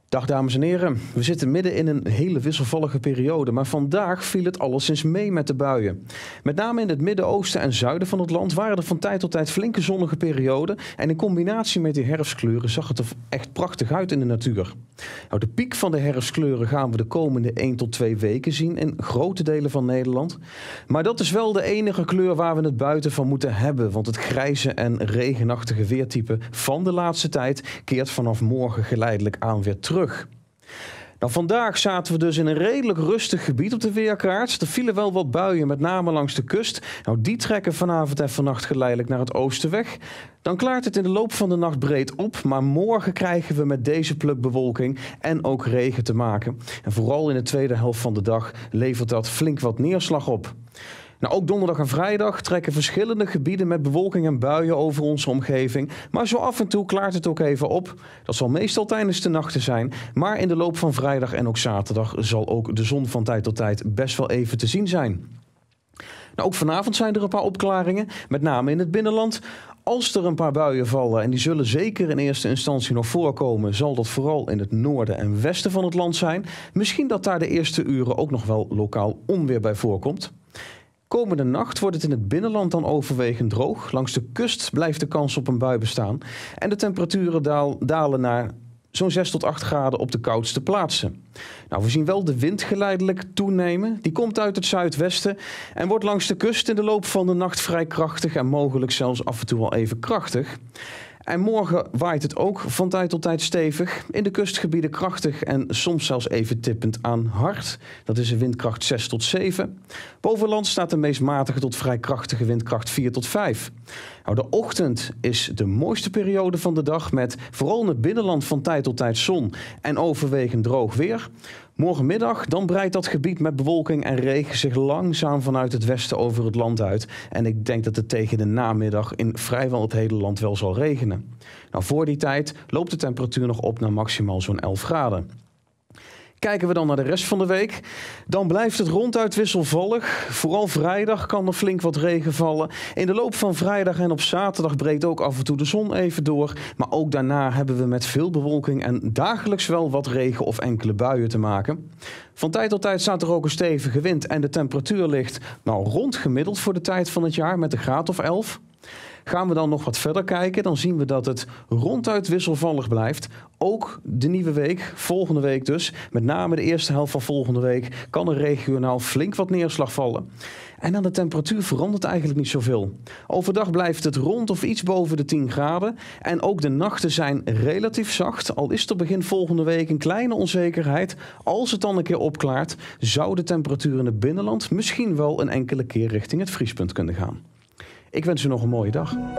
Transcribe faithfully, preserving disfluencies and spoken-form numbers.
Dag dames en heren, we zitten midden in een hele wisselvallige periode, maar vandaag viel het alleszins mee met de buien. Met name in het Midden-Oosten en zuiden van het land waren er van tijd tot tijd flinke zonnige perioden en in combinatie met die herfstkleuren zag het er echt prachtig uit in de natuur. Nou, de piek van de herfstkleuren gaan we de komende één tot twee weken zien in grote delen van Nederland. Maar dat is wel de enige kleur waar we het buiten van moeten hebben, want het grijze en regenachtige weertype van de laatste tijd keert vanaf morgen geleidelijk aan weer terug. Nou, vandaag zaten we dus in een redelijk rustig gebied op de weerkaart. Er vielen wel wat buien, met name langs de kust. Nou, die trekken vanavond en vannacht geleidelijk naar het oosten weg. Dan klaart het in de loop van de nacht breed op, maar morgen krijgen we met deze pluk bewolking en ook regen te maken. En vooral in de tweede helft van de dag levert dat flink wat neerslag op. Nou, ook donderdag en vrijdag trekken verschillende gebieden met bewolking en buien over onze omgeving. Maar zo af en toe klaart het ook even op. Dat zal meestal tijdens de nachten zijn. Maar in de loop van vrijdag en ook zaterdag zal ook de zon van tijd tot tijd best wel even te zien zijn. Nou, ook vanavond zijn er een paar opklaringen, met name in het binnenland. Als er een paar buien vallen, en die zullen zeker in eerste instantie nog voorkomen, zal dat vooral in het noorden en westen van het land zijn. Misschien dat daar de eerste uren ook nog wel lokaal onweer bij voorkomt. Komende nacht wordt het in het binnenland dan overwegend droog. Langs de kust blijft de kans op een bui bestaan. En de temperaturen daal, dalen naar zo'n zes tot acht graden op de koudste plaatsen. Nou, we zien wel de wind geleidelijk toenemen. Die komt uit het zuidwesten en wordt langs de kust in de loop van de nacht vrij krachtig en mogelijk zelfs af en toe wel even krachtig. En morgen waait het ook van tijd tot tijd stevig. In de kustgebieden krachtig en soms zelfs even tippend aan hard. Dat is een windkracht zes tot zeven. Boven land staat de meest matige tot vrij krachtige windkracht vier tot vijf. Nou, de ochtend is de mooiste periode van de dag met vooral in het binnenland van tijd tot tijd zon en overwegend droog weer. Morgenmiddag dan breidt dat gebied met bewolking en regen zich langzaam vanuit het westen over het land uit. En ik denk dat het tegen de namiddag in vrijwel het hele land wel zal regenen. Nou, voor die tijd loopt de temperatuur nog op naar maximaal zo'n elf graden. Kijken we dan naar de rest van de week, dan blijft het ronduit wisselvallig. Vooral vrijdag kan er flink wat regen vallen. In de loop van vrijdag en op zaterdag breekt ook af en toe de zon even door. Maar ook daarna hebben we met veel bewolking en dagelijks wel wat regen of enkele buien te maken. Van tijd tot tijd staat er ook een stevige wind en de temperatuur ligt nou rond gemiddeld voor de tijd van het jaar met een graad of elf. Gaan we dan nog wat verder kijken, dan zien we dat het ronduit wisselvallig blijft. Ook de nieuwe week, volgende week dus, met name de eerste helft van volgende week, kan er regionaal flink wat neerslag vallen. En aan de temperatuur verandert eigenlijk niet zoveel. Overdag blijft het rond of iets boven de tien graden. En ook de nachten zijn relatief zacht. Al is er begin volgende week een kleine onzekerheid. Als het dan een keer opklaart, zou de temperatuur in het binnenland misschien wel een enkele keer richting het vriespunt kunnen gaan. Ik wens u nog een mooie dag.